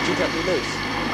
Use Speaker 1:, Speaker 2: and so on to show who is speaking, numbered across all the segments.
Speaker 1: you cut me loose?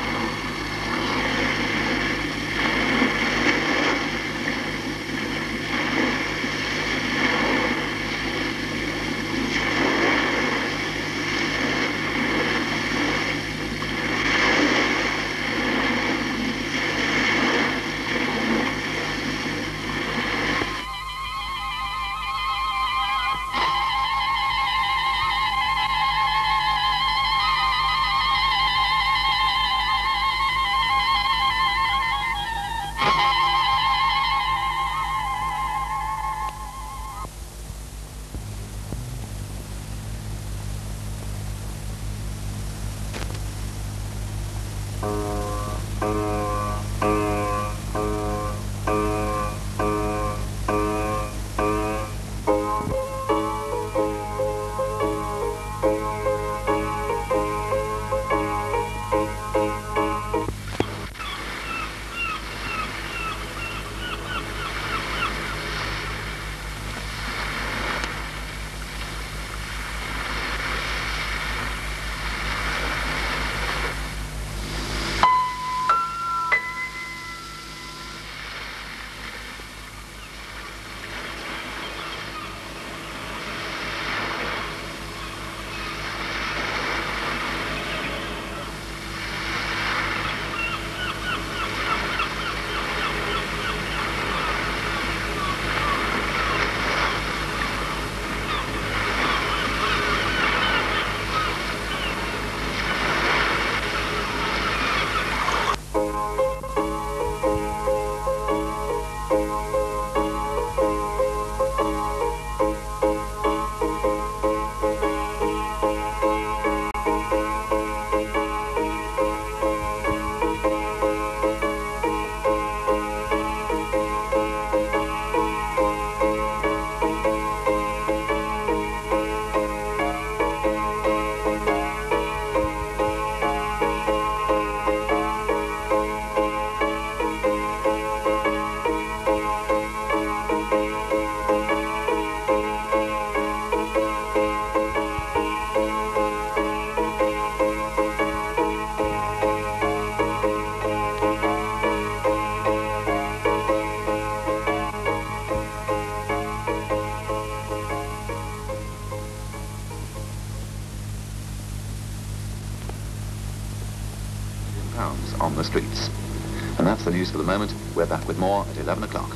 Speaker 2: On the streets. And that's the news for the moment. We're back with more at 11 o'clock.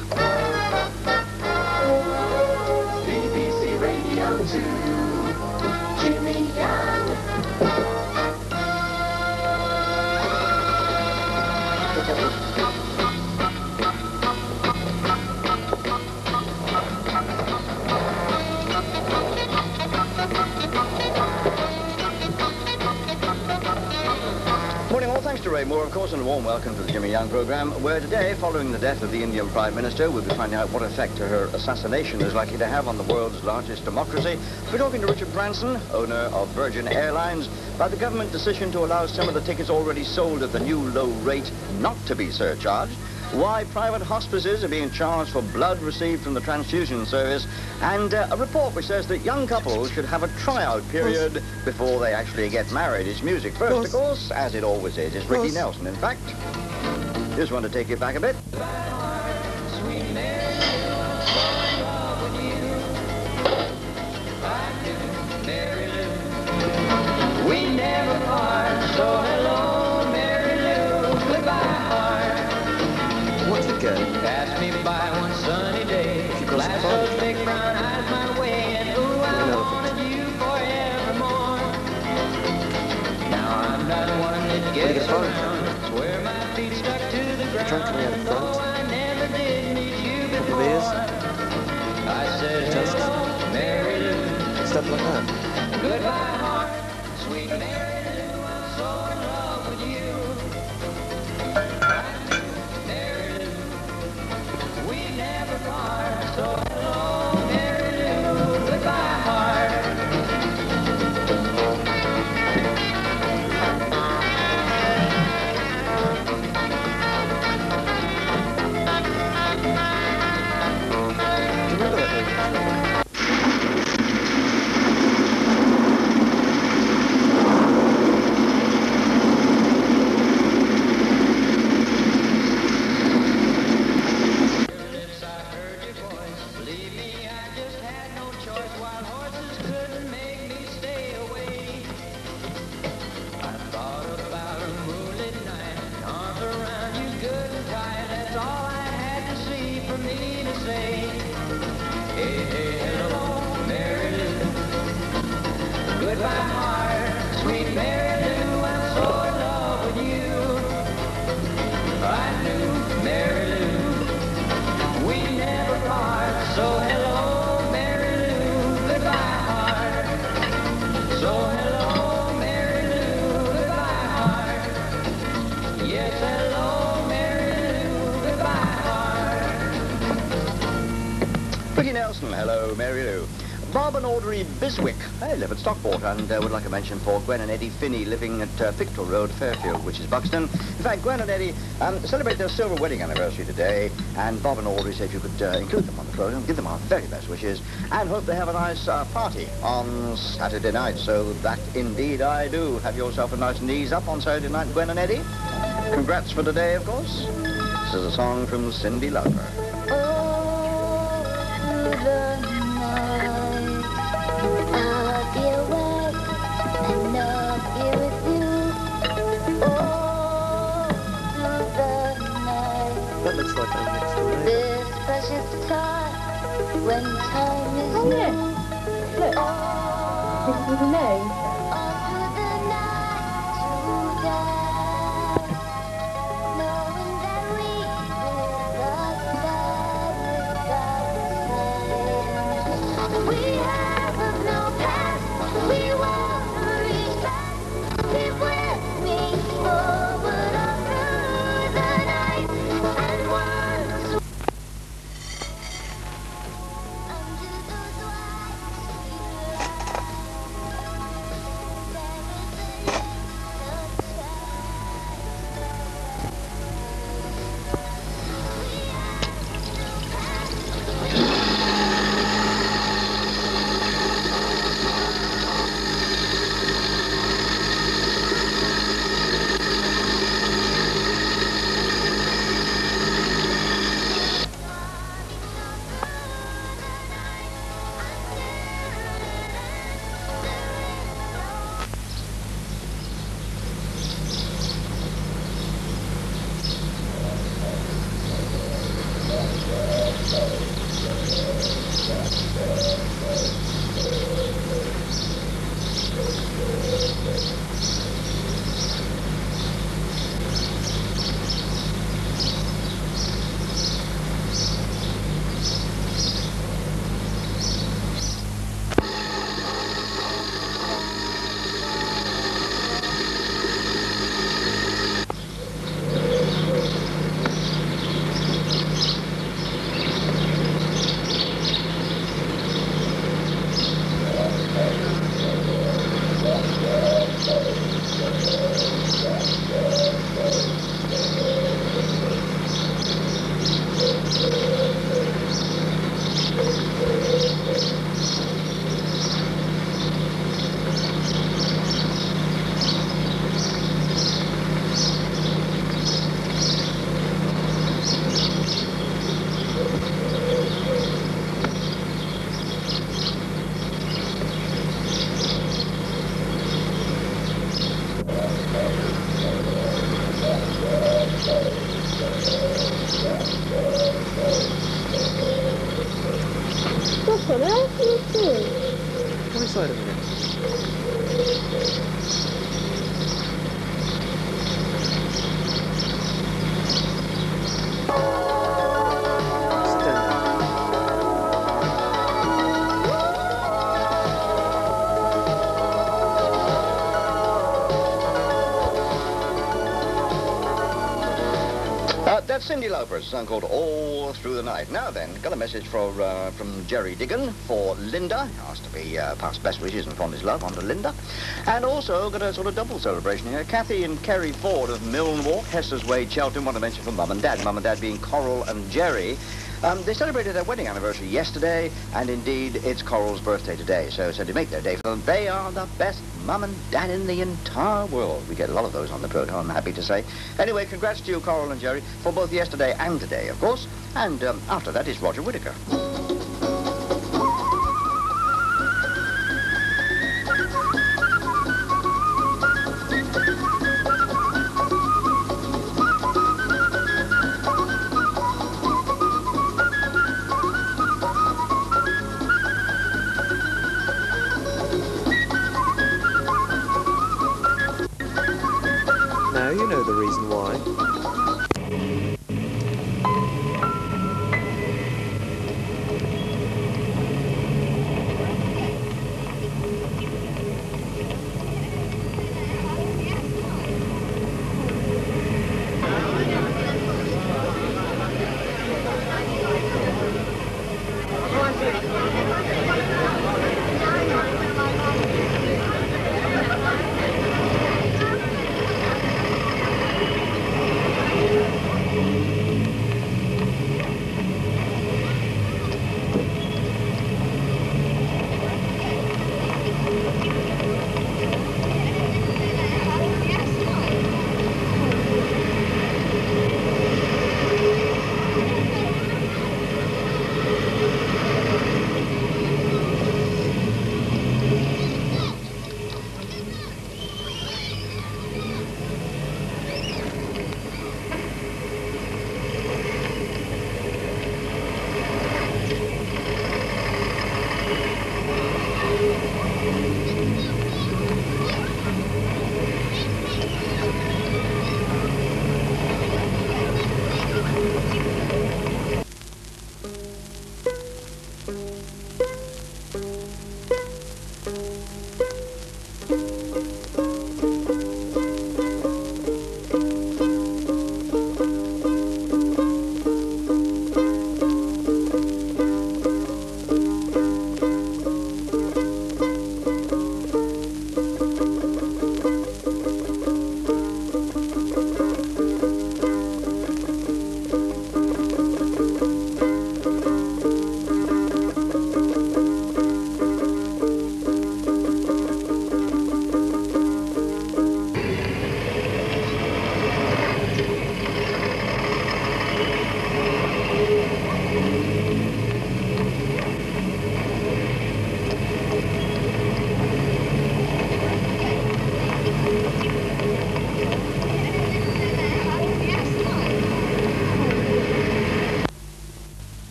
Speaker 3: BBC Radio 2, Jimmy Young.
Speaker 4: Moore, of course, and a warm welcome to the Jimmy Young programme, where today, following the death of the Indian Prime Minister, we'll be finding out what effect her assassination is likely to have on the world's largest democracy. We're talking to Richard Branson, owner of Virgin Airlines, about the government decision to allow some of the tickets already sold at the new low rate not to be surcharged, why private hospices are being charged for blood received from the transfusion service, and a report which says that young couples should have a tryout period before they actually get married. It's music first, of course, as it always is. It's Ricky Nelson, in fact. Just want to take you back a bit.
Speaker 3: We never part, so hello, Mary Lou, goodbye, heart.
Speaker 1: What's the good?
Speaker 3: Pass me by one sunny day, flash those big brown eyes my way, and ooh, I wanted you forevermore. Now I'm not one that gets around, swear my feet stuck to the ground, though I never did meet you before. I said hello, Mary Lou,
Speaker 1: Stuff like that.
Speaker 3: goodbye, heart. Sweet Mary Lou, I'm so in love with you. Mary Lou, we never part. So hello, Mary Lou, goodbye, heart.
Speaker 1: Do you remember that movie?
Speaker 3: say, hey, hey, hello, Mary Lou. Goodbye, heart, sweet Mary Lou, I'm so in love with you. I knew, Mary Lou, we never part, so hello, Mary Lou, goodbye, heart. So hello, Mary Lou, goodbye, heart. Yes, hello, Mary Lou, goodbye, heart.
Speaker 4: Ricky Nelson, hello, Mary Lou. Bob and Audrey Biswick, they live at Stockport and would like a mention for Gwen and Eddie Finney living at Pictou Road, Fairfield, which is Buxton. In fact, Gwen and Eddie celebrate their silver wedding anniversary today, and Bob and Audrey said you could include them on the program, give them our very best wishes, and hope they have a nice party on Saturday night. So that indeed I do. Have yourself a nice knees up on Saturday night, Gwen and Eddie. Congrats for today, of course. This is a song from Cyndi Lauper.
Speaker 1: That looks like our next door neighbor.
Speaker 5: This precious time when time is
Speaker 6: Oh, yeah. Look. This is the name.
Speaker 5: all through the night to die, knowing that we live without say. We have no past, we won't reach back. Keep with me forward all through the night, and once under those white
Speaker 6: What on earth are you doing?
Speaker 1: Come inside a minute. Sit down.
Speaker 4: That's Cyndi Lauper's song called All Through the Night. Now then, got a message from Jerry Diggin for Linda. Asked to be passed best wishes and fondest love on to Linda. And also got a sort of double celebration here. Kathy and Kerry Ford of Milne Walk, Hester's Way, Cheltenham, want to mention for Mum and Dad. Mum and Dad being Coral and Jerry. They celebrated their wedding anniversary yesterday, and indeed it's Coral's birthday today. So to make their day for them, they are the best Mum and Dad in the entire world. We get a lot of those on the program, I'm happy to say. Anyway, congrats to you, Coral and Jerry, for both yesterday and today, of course. And after that is Roger Whittaker.
Speaker 1: now, you know the reason why.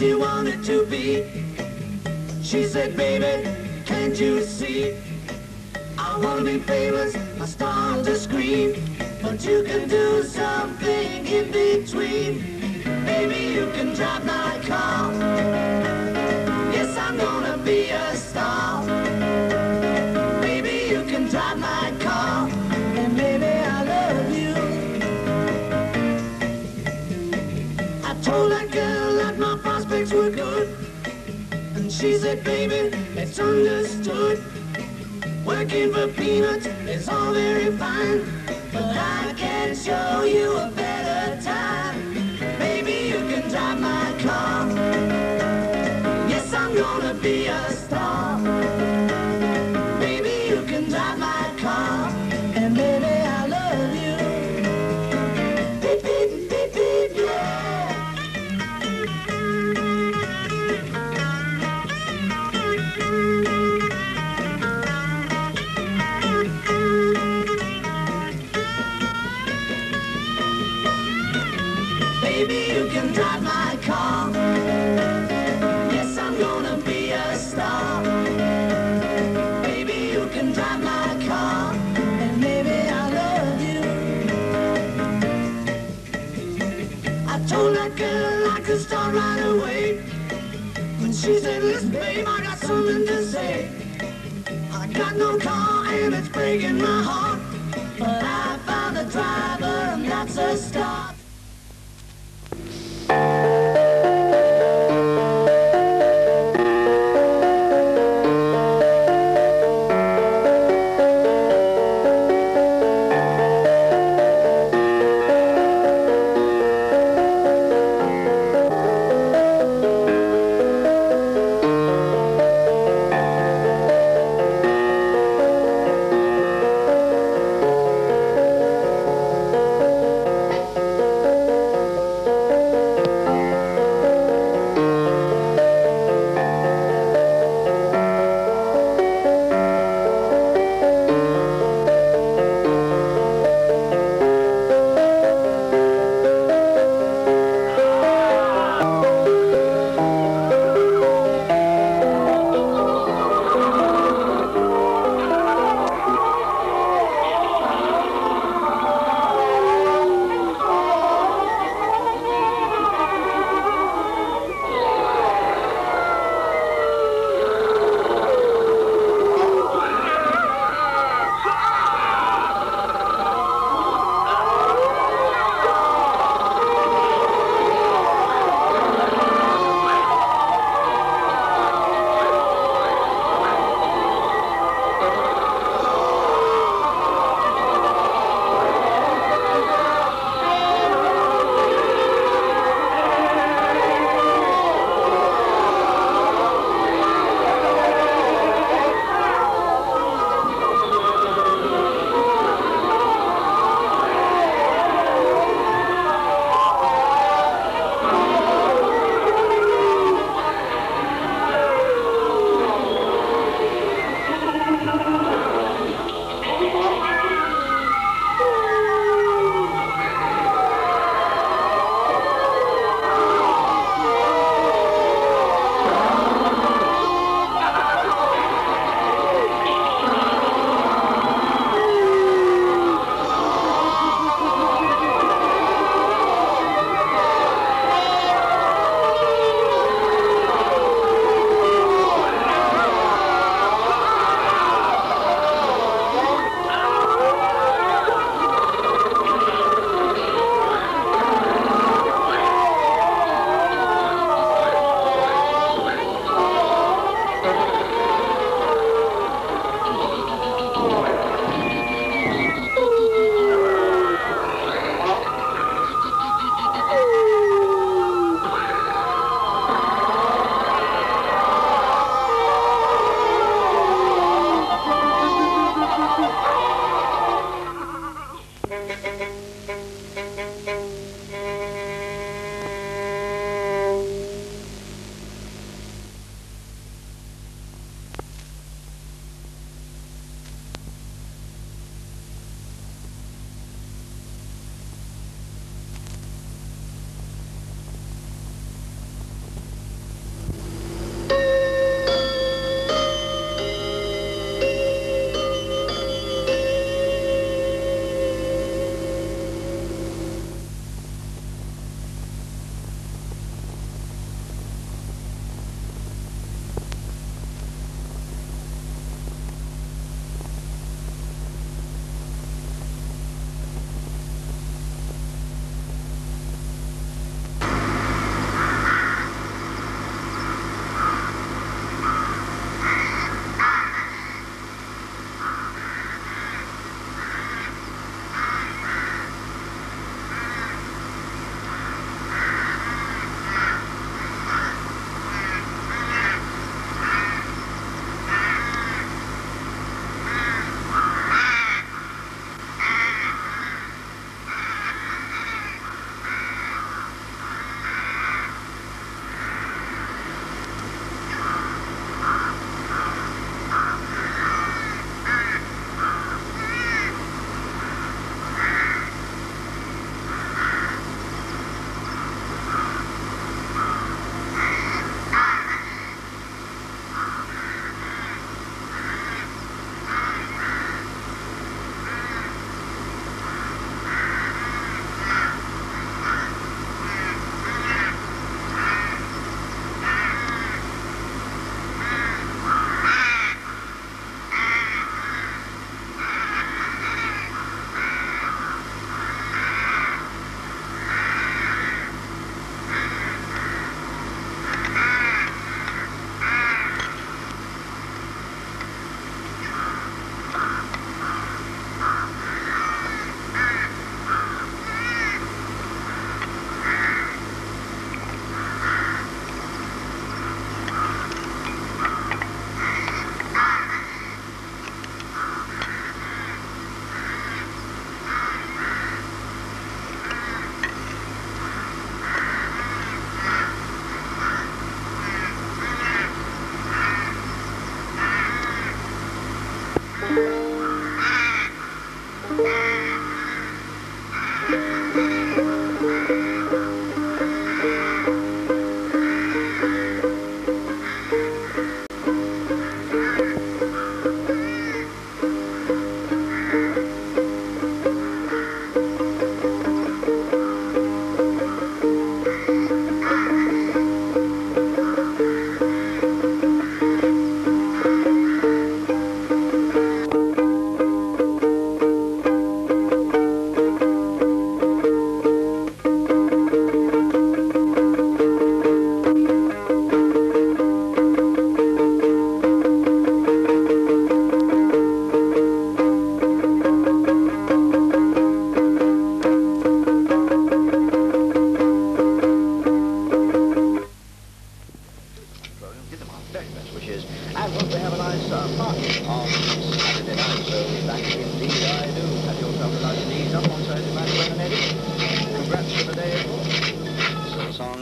Speaker 3: she wanted to be. She said, baby, can't you see? I wanna be famous, a star on the screen, but you can do something in between. Baby, you can drive my car. Yes, I'm gonna be a star. Baby, you can drive my car, and baby, I love you. I told that girl that my prospects were good, and she said, baby, it's understood. Working for peanuts is all very fine, but I can show you a better time. Baby, you can drive my car. Yes, I'm gonna be a star. Baby, you can drive my car, and baby, I love you. Beep, beep, beep, beep, yeah. Baby, you can drive my car. Yes, I'm gonna be a star. Baby, you can drive my car, and baby, I love you. I told that girl I could start right away. When she said, listen, babe, I got something to say. I got no car and it's breaking my heart, but I found a driver and that's a start.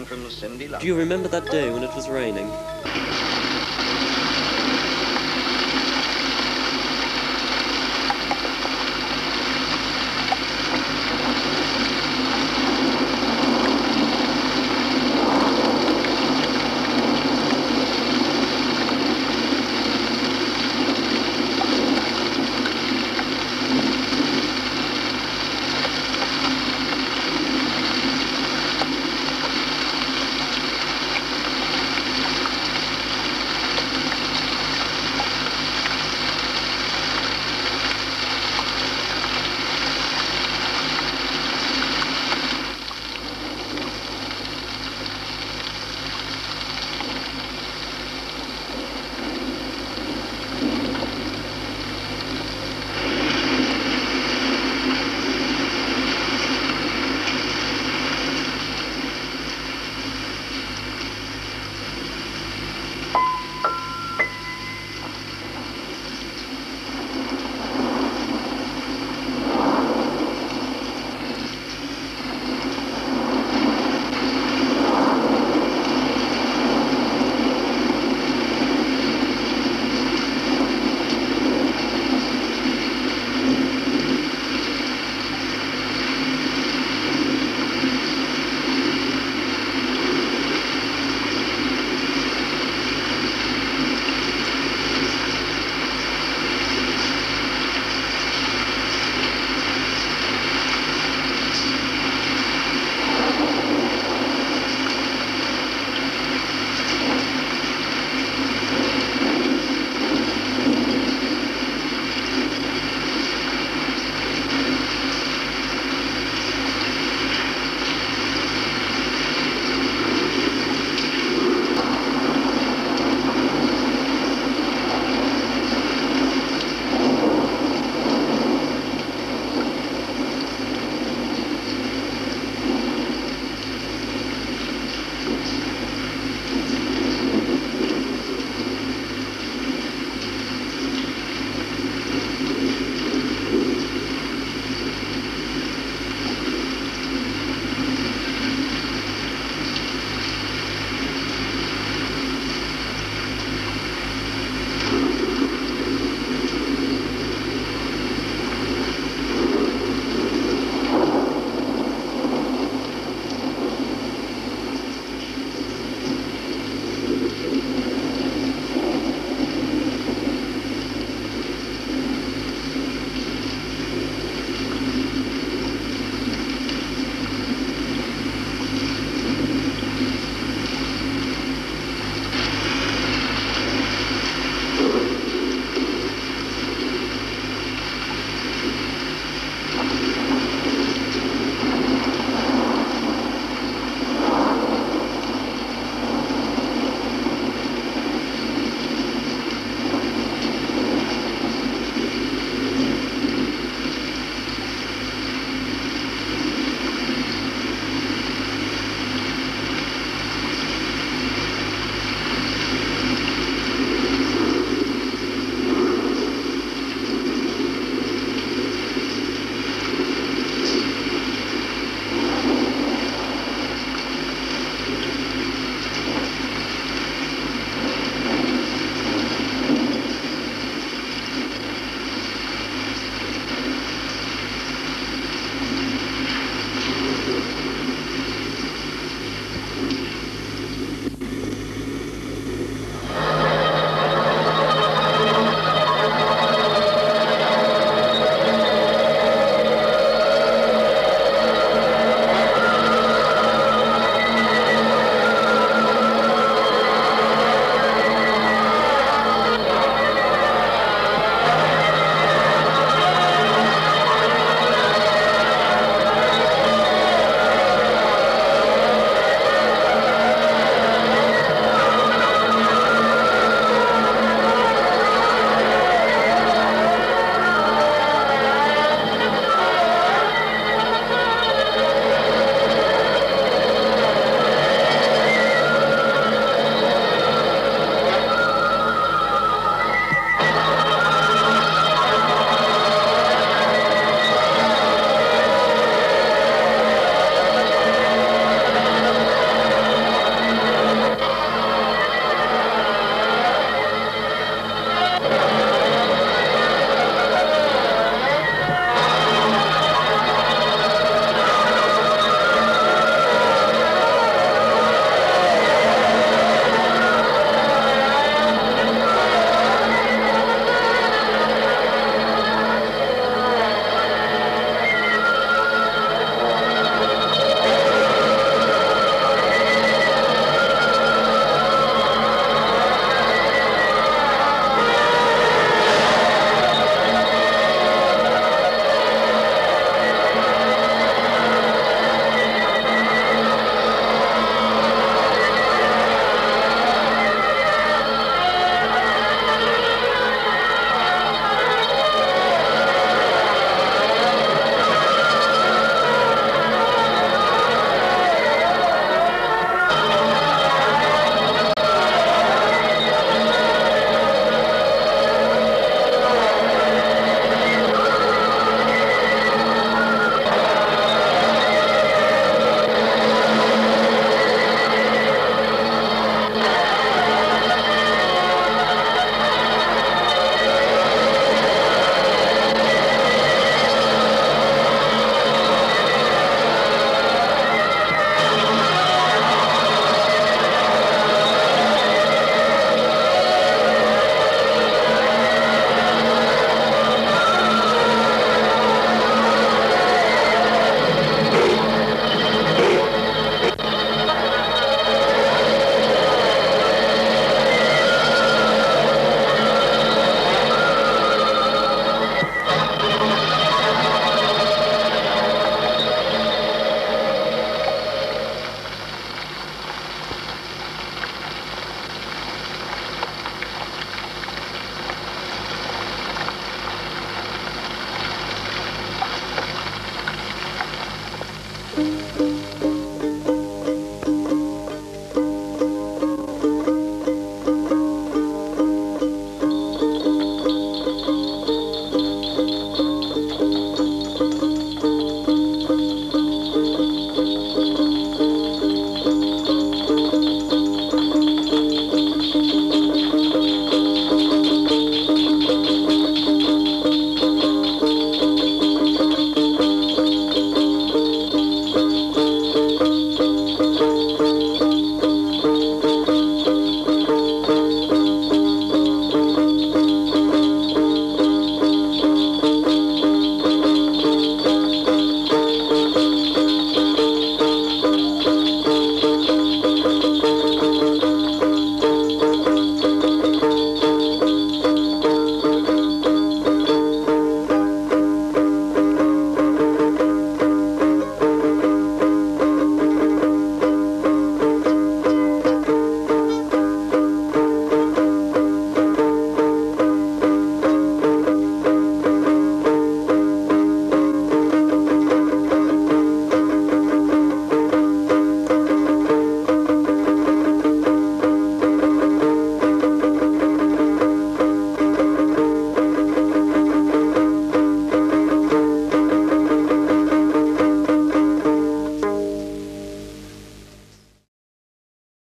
Speaker 4: from Cindy Love.
Speaker 1: Do you remember that day when it was raining?